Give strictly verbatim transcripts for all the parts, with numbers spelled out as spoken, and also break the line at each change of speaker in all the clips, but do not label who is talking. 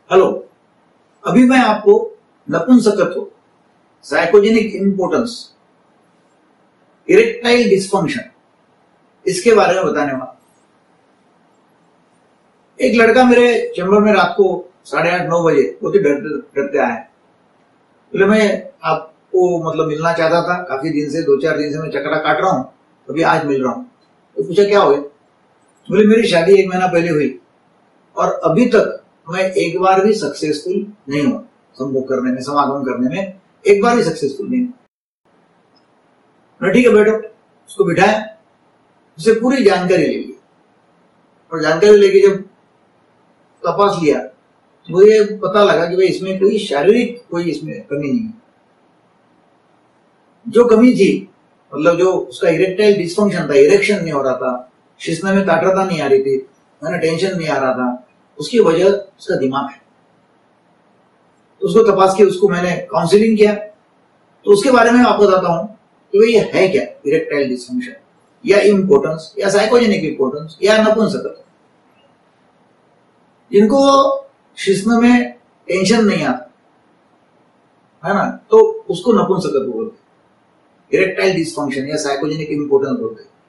Hello, अभी मैं आपको नपुंसकत्व, साइकोजेनिक इंपोर्टेंस, इरेक्टाइल डिस्फंक्शन, इसके बारे में बताने वाला। एक लड़का मेरे चैम्बर में रात को साढ़े आठ नौ बजे बहुत ही डरते डरते आया। बोले मैं आपको मतलब मिलना चाहता था, काफी दिन से, दो चार दिन से मैं चक्रा काट रहा हूँ, अभी आज मिल रहा हूँ। तो पूछा क्या हो गया? बोले मेरी शादी एक महीना पहले हुई और अभी तक मैं एक बार भी सक्सेसफुल नहीं हुआ संभोग करने में, समागम करने में एक बार भी सक्सेसफुल नहीं हुआ। ठीक है बैठो, उसको बिठाया, उसे पूरी जानकारी ले ली और जानकारी लेके जब तपास लिया मुझे पता लगा कि भाई इसमें कोई शारीरिक कोई इसमें कमी नहीं है। जो कमी थी मतलब जो उसका इरेक्टाइल डिस्फंक्शन था, इरेक्शन नहीं हो रहा था, शिश्न में काटरता नहीं आ रही थी, मैंने टेंशन नहीं आ रहा था, उसकी वजह उसका दिमाग है। तो उसको तपास के उसको मैंने काउंसलिंग किया। तो उसके बारे में आपको बताता हूं कि भाई ये है क्या इरेक्टाइल डिस्फंक्शन या इम्पोर्टेंस या साइकोजेनिक इम्पोर्टेंस या नपुंसकत्व। जिनको शिश्न में टेंशन नहीं आता है ना, तो उसको नपुंसकत्व बोलते हैं, इरेक्टाइल डिस्फंक्शन या साइकोजेनिक इम्पोर्टेंस बोलते हैं।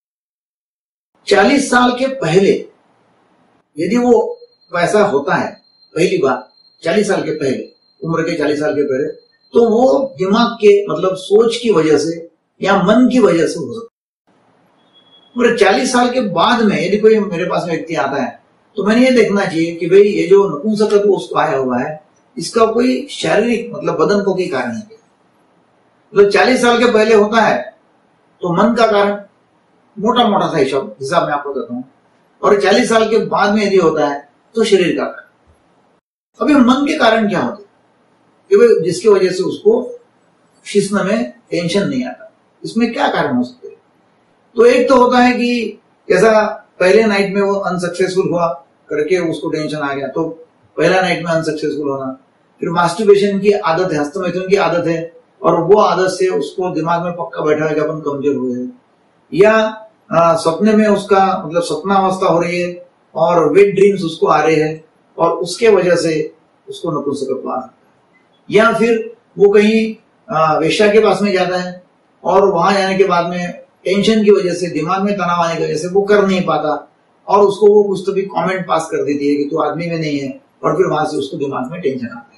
चालीस साल के पहले यदि वो वैसा होता है, पहली बार चालीस साल के पहले, उम्र के चालीस साल के पहले, तो वो दिमाग के मतलब सोच की वजह से या मन की वजह से हो सकता है। और चालीस साल के बाद में यदि कोई मेरे पास में व्यक्ति आता है तो मैंने ये देखना चाहिए कि भाई ये जो नपुंसकत्व उसको आया हुआ है, इसका कोई शारीरिक मतलब बदन को कोई कारण है। मतलब चालीस साल के पहले होता है तो मन का कारण, मोटा मोटा सा हिसाब हिसाब मैं आपको बताता हूँ, और चालीस साल के बाद में यदि होता है तो शरीर का कारण। अभी मन के कारण क्या होते कि भाई जिसकी वजह से उसको शिश्न में टेंशन नहीं आता, इसमें क्या कारण हो सकते हैं? तो एक तो होता है कि जैसा पहले नाइट में वो अनसक्सेसफुल हुआ करके उसको टेंशन आ गया, तो पहला नाइट में अनसक्सेसफुल होना, फिर मास्टरबेशन की आदत है, हस्तमैथुन की आदत है और वो आदत से उसको दिमाग में पक्का बैठा है कि अपन कमजोर हुए हैं, या सपने में उसका मतलब सपनावस्था हो रही है और वेट ड्रीम्स उसको आ रहे हैं और उसके वजह से उसको नपुंसकत्व आ सकता है। या फिर वो कहीं वेश्या के पास में जाता है और वहां जाने के बाद में टेंशन की वजह से, दिमाग में तनाव आने की वजह से वो कर नहीं पाता और उसको वो कुछ तो भी कमेंट पास कर देती है कि तू आदमी में नहीं है, और फिर वहां से उसको दिमाग में टेंशन आता है।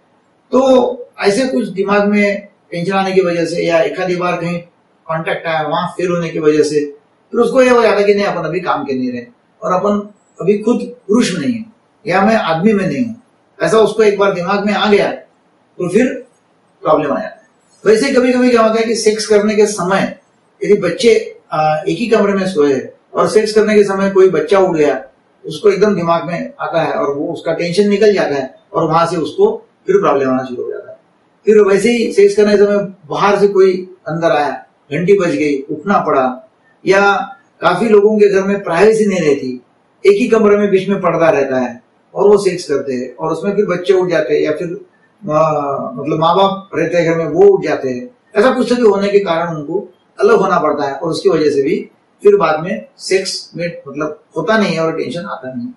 तो ऐसे कुछ दिमाग में टेंशन आने की वजह से या एक आधी बार कहीं कॉन्टेक्ट आया, वहां फेल होने की वजह से फिर उसको ये हो जाता है कि नहीं अपन अभी काम के नहीं रहे और अपन अभी खुद पुरुष नहीं है या मैं आदमी में नहीं हूं, ऐसा उसको एक बार दिमाग में आ गया तो फिर प्रॉब्लम आ जाता है। वैसे कभी कभी क्या होता है कि सेक्स करने के समय यदि बच्चे एक ही कमरे में सोए और सेक्स करने के समय कोई बच्चा उठ गया, उसको एकदम दिमाग में आता है और वो उसका टेंशन निकल जाता है और वहां से उसको फिर प्रॉब्लम आना शुरू हो जाता है। फिर वैसे ही सेक्स करने के समय बाहर से कोई अंदर आया, घंटी बज गई, उठना पड़ा, या काफी लोगों के घर में प्राइवेसी नहीं रहती, एक ही कमरे में बीच में पर्दा रहता है और वो सेक्स करते हैं और उसमें फिर बच्चे उठ जाते हैं या फिर आ, मतलब माँ बाप रहते हैं घर में, वो उठ जाते हैं। ऐसा कुछ भी होने के कारण उनको अलग होना पड़ता है और उसकी वजह से भी फिर बाद में सेक्स में मतलब होता नहीं है और टेंशन आता नहीं।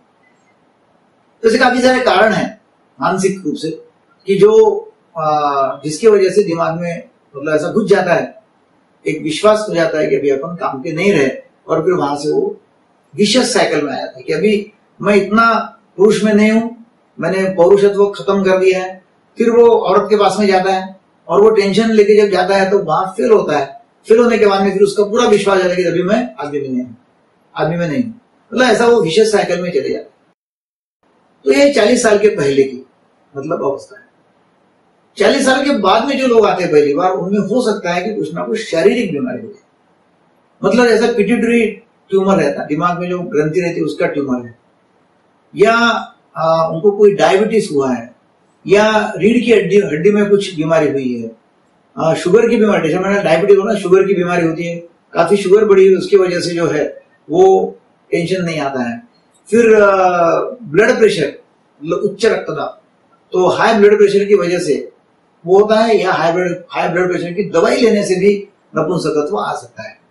तो ऐसे काफी सारे कारण हैं मानसिक रूप से कि जो आ, जिसकी वजह से दिमाग में मतलब ऐसा घुस जाता है, एक विश्वास हो जाता है कि अभी अपन काम के नहीं रहे और फिर वहां से वो विशेष साइकिल में आ जाता है कि अभी मैं इतना पुरुष में नहीं हूं, मैंने पौरुषत्व खत्म कर दिया है। फिर वो औरत के पास में जाता है और वो टेंशन लेके जब जाता है तो वहां फेल होता है। फेल होने के बाद में फिर उसका पूरा विश्वास जाता है कि अभी मैं आदमी में नहीं हूं, आदमी में नहीं हूं, मतलब ऐसा वो विशेष साइकिल में चले जाता है। तो ये चालीस साल के पहले की मतलब अवस्था है। चालीस साल के बाद में जो लोग आते हैं पहली बार, उनमें हो सकता है कि कुछ ना कुछ शारीरिक बीमारी हो जाए, मतलब जैसा पिट्यूटरी ट्यूमर रहता है, दिमाग में जो ग्रंथि रहती है उसका ट्यूमर है, या आ, उनको कोई डायबिटीज हुआ है, या रीढ़ की हड्डी हड्डी में कुछ बीमारी हुई है, आ, शुगर की बीमारी, जैसे मैंने डायबिटीज हो ना, शुगर की बीमारी होती है, काफी शुगर बढ़ी है, उसकी वजह से जो है वो टेंशन नहीं आता है। फिर ब्लड प्रेशर मतलब उच्च रक्तदाब, तो हाई ब्लड प्रेशर की वजह से वो होता है, या high blood high blood pressure की दवाई लेने से भी नपुंसकत्व आ सकता है।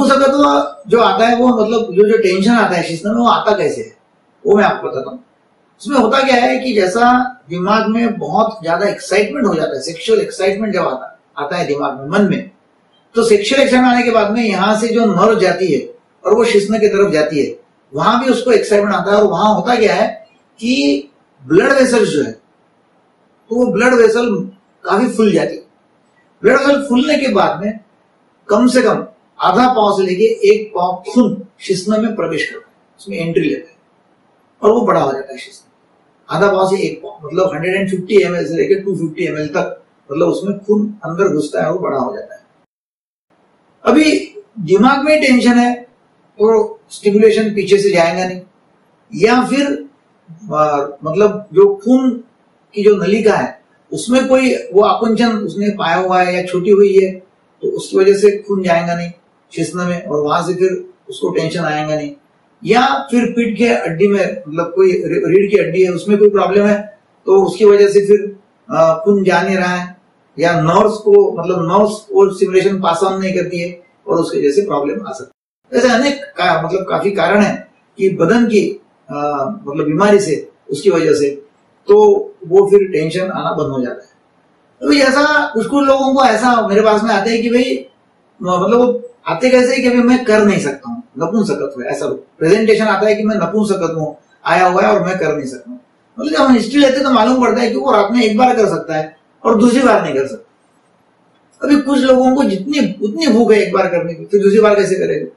नपुंसकत्व जो आता है वो मतलब जो जो टेंशन आता है शिश्न में, वो आता कैसे है वो मैं आपको बताता हूँ। उसमें होता क्या है कि जैसा दिमाग में बहुत ज्यादा एक्साइटमेंट हो जाता है, सेक्सुअल एक्साइटमेंट जब आता आता है दिमाग में, मन में, तो सेक्सुअल एक्साइटमेंट आने के बाद में यहाँ से जो नर्व जाती है और वो शिश्न की तरफ जाती है, वहां भी उसको एक्साइटमेंट आता है। और वहां होता क्या है कि ब्लड वेसल्स जो है, तो वो ब्लड वेसल काफी फूल जाती है। ब्लड वेसल फूलने के बाद में कम से कम आधा पाव से लेके एक पाव खून शिश्न में प्रवेश करता है, उसमें एंट्री लेता है और वो बड़ा हो जाता है शिश्न। आधा पाव से एक पाव मतलब एक सौ पचास एम एल से लेके दो सौ पचास एम एल तक, मतलब उसमें खून अंदर घुसता है और बड़ा हो जाता है। अभी दिमाग में टेंशन है तो स्टिमुलेशन पीछे से जाएगा नहीं, या फिर आ, मतलब जो खून की जो नलिका है उसमें कोई वो आकुंचन उसने पाया हुआ है या छूटी हुई है, तो उसकी वजह से खून जाएगा नहीं शिश्न में और वहां से फिर उसको टेंशन आएगा नहीं। या फिर पीठ के हड्डी में मतलब कोई रीढ़ की हड्डी है उसमें कोई प्रॉब्लम है तो उसकी वजह से फिर खून जा नहीं रहा है, या नर्व्स को मतलब नर्व्स को स्टिमुलेशन पास ऑन नहीं करती है और उसकी वजह से प्रॉब्लम आ सकती है। ऐसे अनेक का, मतलब काफी कारण है कि बदन की आ, मतलब बीमारी से उसकी वजह से तो वो फिर टेंशन आना बंद हो जाता है। तो ऐसा कुछ कुछ लोगों को ऐसा मेरे पास में आते हैं कि भाई मतलब वो आते कैसे है कि अभी मैं कर नहीं सकता हूँ, नपुंसकत्व है, ऐसा प्रेजेंटेशन आता है कि मैं नपुंसकत्व हूँ आया हुआ है और मैं कर नहीं सकता हूँ। मतलब जब हम हिस्ट्री लेते तो मालूम पड़ता है कि वो रात में एक बार कर सकता है और दूसरी बार नहीं कर सकता। अभी कुछ लोगों को जितनी उतनी भूख है एक बार करने की, फिर दूसरी बार कैसे करेगा?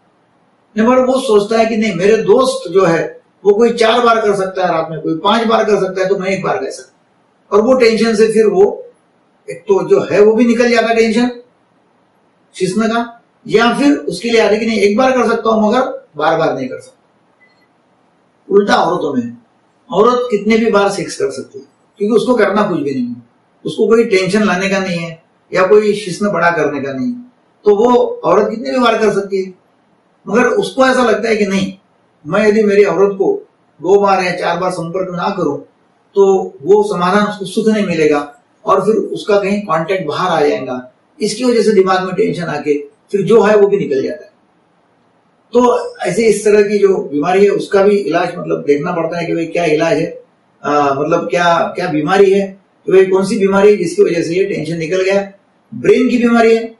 पर वो सोचता है कि नहीं, मेरे दोस्त जो है वो कोई चार बार कर सकता है रात में, कोई पांच बार कर सकता है तो मैं एक बार कर सकता। और वो टेंशन से फिर वो एक तो जो है वो भी निकल जाता टेंशन शिश्न का, या फिर उसके लिए आते कि नहीं एक बार कर सकता हूं मगर बार बार नहीं कर सकता। उल्टा औरतों में, औरत कितने भी बार सेक्स कर सकती है क्योंकि उसको करना कुछ भी नहीं है, उसको कोई टेंशन लाने का नहीं है या कोई शिश्न बड़ा करने का नहीं है, तो वो औरत कितने भी बार कर सकती है। मगर उसको ऐसा लगता है कि नहीं, मैं यदि मेरी औरत को दो बार या चार बार संपर्क ना करूं तो वो समाधान उसको सुख नहीं मिलेगा और फिर उसका कहीं कांटेक्ट बाहर आ जाएगा। इसकी वजह से दिमाग में टेंशन आके फिर जो है वो भी निकल जाता है। तो ऐसे इस तरह की जो बीमारी है उसका भी इलाज मतलब देखना पड़ता है कि भाई क्या इलाज है, आ, मतलब क्या क्या बीमारी है, तो भाई कौन सी बीमारी है जिसकी वजह से ये टेंशन निकल गया। ब्रेन की बीमारी है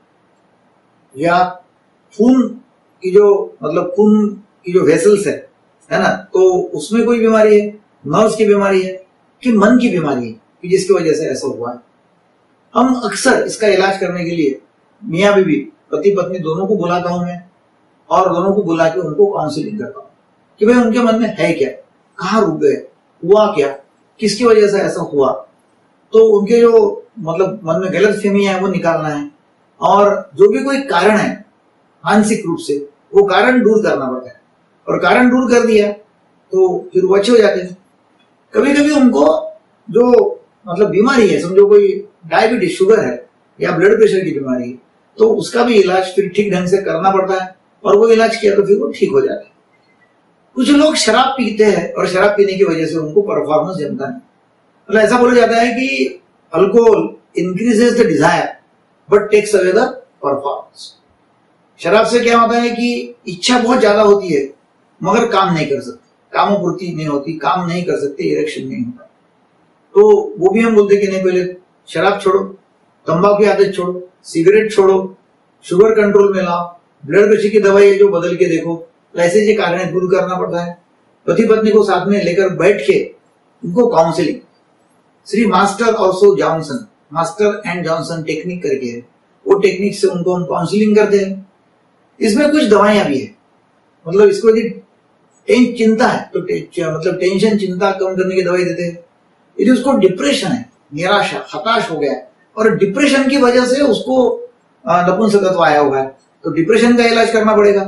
या खून की जो मतलब खून की जो वेसल्स है है ना, तो उसमें कोई बीमारी है, नर्व्स की बीमारी है कि मन की बीमारी है कि जिसकी वजह से ऐसा हुआ है। हम अक्सर इसका इलाज करने के लिए मियाँ बीवी पति पत्नी दोनों को बुलाता हूं मैं और दोनों को बुला के उनको काउंसलिंग करता हूं कि भाई उनके मन में है क्या, कहाँ रुक गए, हुआ क्या, किसकी वजह से ऐसा हुआ। तो उनके जो मतलब मन में गलत फहमियां है वो निकालना है और जो भी कोई कारण है मानसिक रूप से वो कारण दूर करना पड़ता है। और कारण दूर कर दिया तो फिर वो अच्छे हो जाते हैं। कभी कभी उनको जो मतलब बीमारी है, समझो कोई डायबिटीज शुगर है या ब्लड प्रेशर की बीमारी है, तो उसका भी इलाज फिर ठीक ढंग से करना पड़ता है और वो इलाज किया तो फिर वो ठीक हो जाता है। कुछ लोग शराब पीते हैं और शराब पीने की वजह से उनको परफॉर्मेंस जमता नहीं। मतलब ऐसा बोला जाता है कि alcohol increases the desire but takes away the performance. शराब से क्या होता है कि इच्छा बहुत ज्यादा होती है मगर काम नहीं कर सकते, कामपूर्ति नहीं होती, काम नहीं कर सकते, इरेक्शन नहीं होता। तो वो भी हम बोलते कि नहीं, पहले शराब छोड़ो, तंबाकू की आदत छोड़ो, सिगरेट छोड़ो, शुगर कंट्रोल में लाओ, ब्लड प्रेशर की दवाई है जो बदल के देखो। तो ऐसे जो कारण दूर करना पड़ता है। पति पत्नी को साथ में लेकर बैठ के उनको काउंसलिंग, श्री master also Johnson, master and Johnson technique करके है, वो टेक्निक से उनको हम काउंसलिंग करते हैं। इसमें कुछ दवाइयां भी है, मतलब इसको यदि चिंता है तो टे, मतलब टेंशन चिंता कम करने की दवाई देते हैं। यदि उसको डिप्रेशन है, निराशा, हताश हो गया है और डिप्रेशन की वजह से उसको नपुंसकत्व आया हुआ है तो डिप्रेशन का इलाज करना पड़ेगा।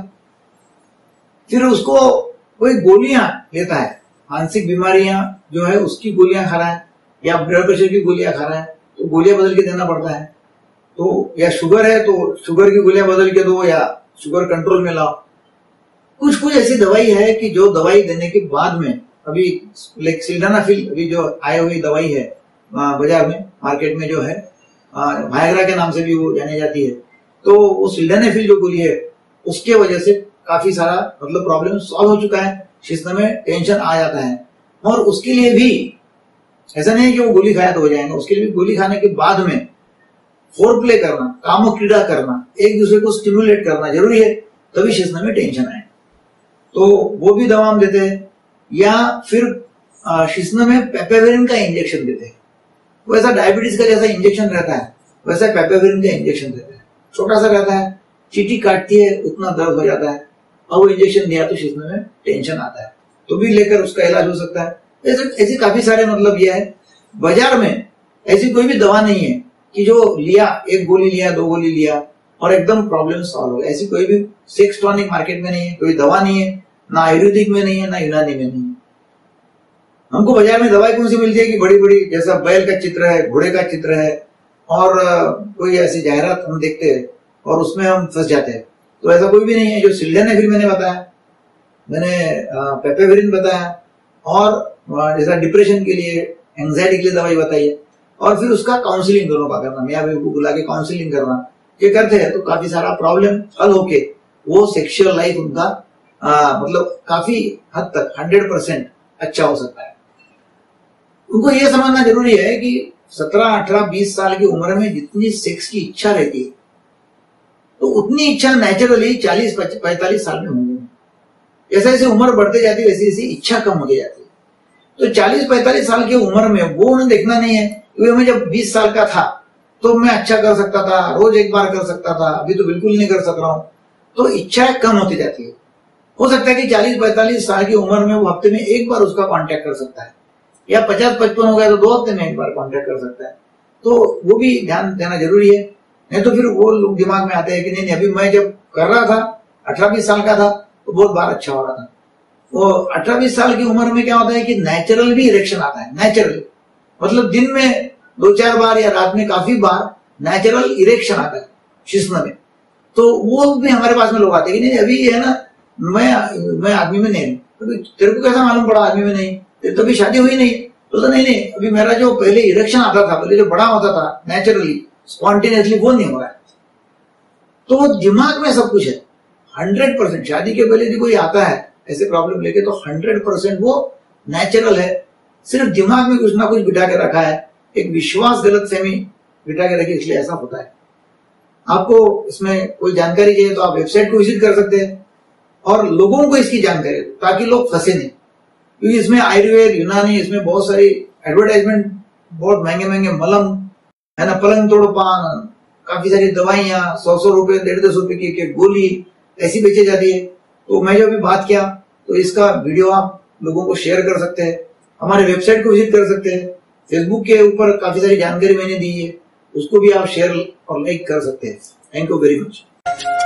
फिर उसको कोई गोलियां लेता है, मानसिक बीमारियां जो है उसकी गोलियां खा रहा है या ब्लड प्रेशर की गोलियां खा रहा है तो गोलियां बदल के देना पड़ता है। तो या शुगर है तो शुगर की गोलियां बदल के दो या शुगर कंट्रोल में लाओ। कुछ कुछ ऐसी दवाई है कि जो दवाई देने के बाद में अभी लाइक सिल्डेनाफिल अभी जो आई हुई दवाई है बाजार में, मार्केट में जो है वायग्रा के नाम से भी वो जानी जाती है, तो वो सिल्डेनाफिल जो गोली है उसके वजह से काफी सारा मतलब प्रॉब्लम सॉल्व हो चुका है, शिश्न में टेंशन आ जाता है और उसके लिए भी ऐसा नहीं है कि वो गोली खाया तो हो जाएगा, उसके लिए भी गोली खाने के बाद में फोर प्ले करना, काम क्रीड़ा करना, एक दूसरे को स्टिमुलेट करना जरूरी है, तभी शिश्न में टेंशन आए। तो वो भी दवा हम देते हैं, या फिर शिश्न में पेपेवेरिन का इंजेक्शन देते हैं। वैसा डायबिटीज का जैसा इंजेक्शन रहता है वैसा पेपेवेरिन का इंजेक्शन देते हैं, छोटा सा रहता है, चीटी काटती है उतना दर्द हो जाता है, और वो इंजेक्शन दिया तो शिश्न में टेंशन आता है, तो भी लेकर उसका इलाज हो सकता है। ऐसे ऐसे काफी सारे मतलब ये है, बाजार में ऐसी कोई भी दवा नहीं है कि जो लिया, एक गोली लिया, दो गोली लिया और एकदम प्रॉब्लम सॉल्व हो, ऐसी कोई भी सेक्स टॉनिक मार्केट में नहीं है, कोई दवा नहीं है, ना आयुर्वेदिक में नहीं है, ना यूनानी में नहीं है। हमको बाजार में दवाई कौन सी मिलती है कि बड़ी बड़ी, जैसा बैल का चित्र है, घोड़े का चित्र है, और कोई ऐसी जाहिरात हम देखते हैं और उसमें हम फंस जाते हैं। तो ऐसा कोई भी नहीं है। जो सिल्डेनाफिल मैंने बताया, मैंने पेपेवेरिन बताया, और जैसा डिप्रेशन के लिए, एंजाइटी के लिए दवाई बताई है, और फिर उसका काउंसलिंग दोनों का करना, मियाँ बीवी को बुला के काउंसलिंग करना, ये करते हैं तो काफी सारा प्रॉब्लम हल होके वो सेक्सुअल लाइफ उनका आ, मतलब काफी हद तक हंड्रेड परसेंट अच्छा हो सकता है। उनको ये समझना जरूरी है कि सत्रह, अठारह, बीस साल की उम्र में जितनी सेक्स की इच्छा रहती है, तो उतनी इच्छा नेचुरली चालीस पैंतालीस साल में होंगी। जैसे जैसे उम्र बढ़ते जाती है वैसे वैसे इच्छा कम होती जाती है। तो चालीस पैंतालीस साल की उम्र में वो उन्हें देखना नहीं है कि मैं जब बीस साल का था तो मैं अच्छा कर सकता था, रोज एक बार कर सकता था, अभी तो बिल्कुल नहीं कर सक रहा हूं। तो इच्छाएं कम होती जाती है। हो सकता है कि चालीस पैंतालीस साल की उम्र में वो हफ्ते में एक बार उसका कांटेक्ट कर सकता है, या पचास पचपन हो गया तो दो हफ्ते में एक बार कांटेक्ट कर सकता है। तो वो भी ध्यान देना जरूरी है। नहीं तो फिर वो लोग दिमाग में आते हैं कि नहीं नहीं, अभी मैं जब कर रहा था अठारह बीस साल का था तो बहुत बार अच्छा हो रहा था। वो अठारह बीस साल की उम्र में क्या होता है कि नेचुरल भी इरेक्शन आता है। नेचुरल मतलब दिन में दो चार बार या रात में काफी बार नेचुरल इरेक्शन आता है शिश्न में। तो वो भी हमारे पास में लोग आते हैं कि नहीं अभी है ना, मैं मैं आदमी में नहीं, तो तेरे को कैसा मालूम पड़ा आदमी में नहीं, तेरे तो अभी शादी हुई नहीं। तो, तो नहीं नहीं, अभी मेरा जो पहले इरेक्शन आता था, पहले जो बड़ा होता था नेचुरली स्पॉन्टेनियसली, वो नहीं हो रहा है। तो दिमाग में सब कुछ है हंड्रेड परसेंट। शादी के पहले यदि कोई आता है ऐसे प्रॉब्लम लेके तो हंड्रेड परसेंट वो नेचुरल है, सिर्फ दिमाग में कुछ ना कुछ बिठा के रखा है, एक विश्वास गलत फहमी बिठा के रखी, इसलिए ऐसा होता है। आपको इसमें कोई जानकारी चाहिए तो आप वेबसाइट को विजिट कर सकते हैं और लोगों को इसकी जानकारी दो ताकि लोग फंसे नहीं, क्योंकि इसमें आयुर्वेद, यूनानी, इसमें बहुत सारी एडवर्टाइजमेंट, बहुत महंगे महंगे मलम है ना, पलंग तोड़ पान, काफी सारी दवाइयां, सौ सौ रुपए डेढ़ दो सौ रुपए की एक गोली ऐसी बेची जाती है। तो मैं जो अभी बात किया तो इसका वीडियो आप लोगों को शेयर कर सकते हैं, हमारे वेबसाइट को विजिट कर सकते हैं, फेसबुक के ऊपर काफी सारी जानकारी मैंने दी है, उसको भी आप शेयर और लाइक कर सकते हैं। Thank you very much.